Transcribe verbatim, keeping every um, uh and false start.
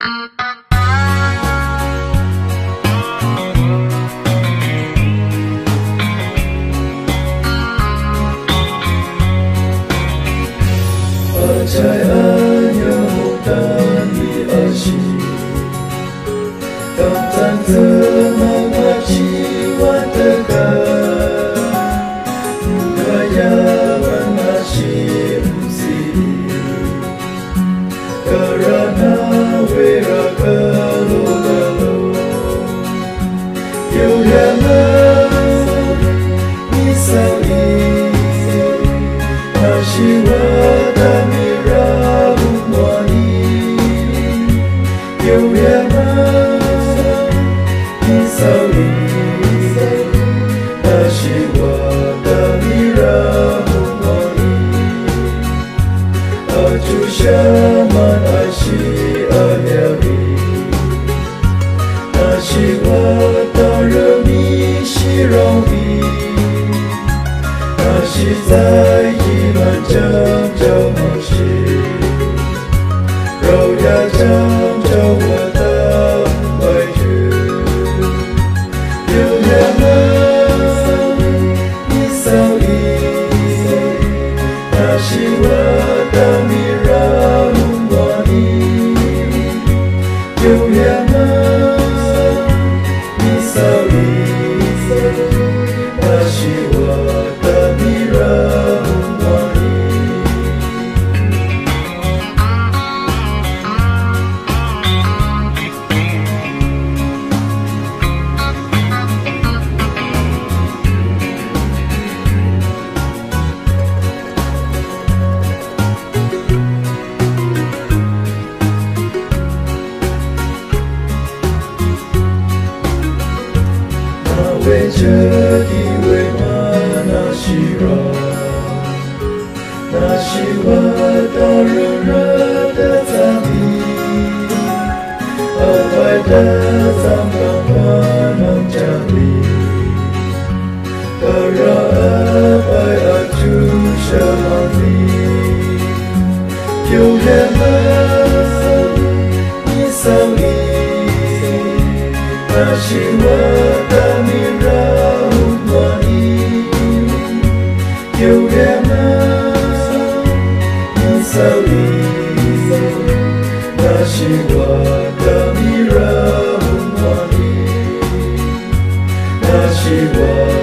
Percayaannya hutan di asyik tentang semangat jiwa tegar gaya mengasih sini karena wira kalau-kalau Yuliana misal ini Nashiwa Damira Umwani Yuliana misal ini Nashiwa Damira Umwani Aju syaman ashi ahyari Nashiwa Darami Shirawi Nashi在一乱将就梦醒，柔呀将就我的委屈，有缘了你早已，那是我的迷让我你，有缘了你早已，那是我的迷让。为这地位嘛，那是我，那是我到热热的藏地，好坏的藏刚我能家里，可让阿白阿住什么里，有缘了你早已，那是我的迷。有缘了，你早已，那是我的迷人魔力，那是我。